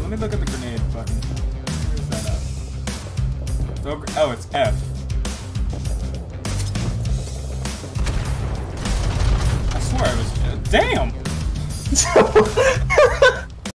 let me look at the grenade button. Where's that at? Oh, it's F. I swear I was... damn!